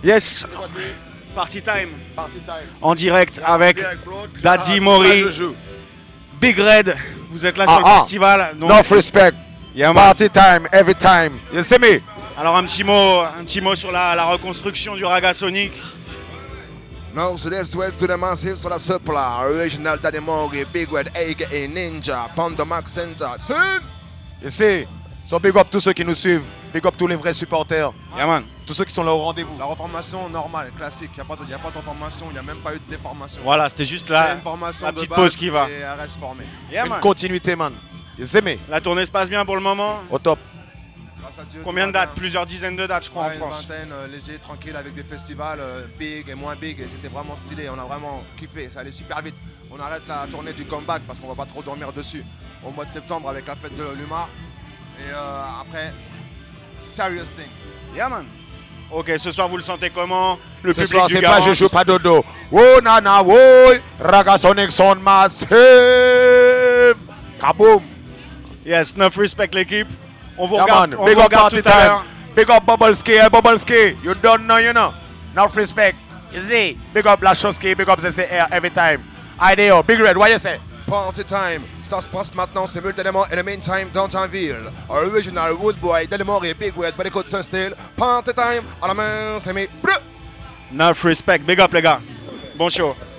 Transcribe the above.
Yes. Party time. En direct avec Daddy Mori. Big Red. Vous êtes là sur le festival. Donc... Enough respect. Yeah, party time, every time. You see me? Alors un petit mot sur la reconstruction du Raga Sonic. North to the west to the massive so the supply. Original Daddy Mori, Big Red, aka Ninja, Panda Max Center. You see? So big up tous ceux qui nous suivent. Big up tous les vrais supporters. Yeah, man. Tous ceux qui sont là au rendez-vous. La reformation normale, classique. Il n'y a pas de formation, il n'y a même pas eu de déformation. Voilà, c'était juste là. La petite pause qui va. Et elle reste formée. Yeah, Une man. continuité, man. You see me? La tournée se passe bien pour le moment. Au top. Combien de dates? Plusieurs dizaines de dates, je crois, en France. Une vingtaine, léger, tranquille, avec des festivals big et moins big. Et c'était vraiment stylé. On a vraiment kiffé. Ça allait super vite. On arrête la tournée du comeback parce qu'on va pas trop dormir dessus. Au mois de septembre avec la fête de l'UMA. Et après, serious thing. Yeah, man. Ok, ce soir, vous le sentez comment? Le Ce public soir, du c'est pas Garance. je joue pas dodo. Oh nana, oh, Raga Sonic Sound Massive. Kaboom. Yes, enough respect l'équipe. On vous Yeah, regarde, man. on Big vous up regarde party tout à l'heure. time. Big up Bubbleski, Bubbleski. You don't know, you know. Enough respect. You see? Big up Lachowski, big up ZCR every time. Ideo, Big Red, what you say? Party time, ça se passe maintenant simultanément in the meantime dans ta ville. Original Woodboy, Daddy Mori, Big Red, but écoute ce style. Party time, à la main, c'est mes... Enough respect, big up les gars. Bon show.